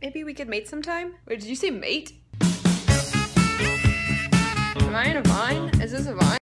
Maybe we could mate sometime? Wait, did you say mate? Am I in a vine? Is this a vine?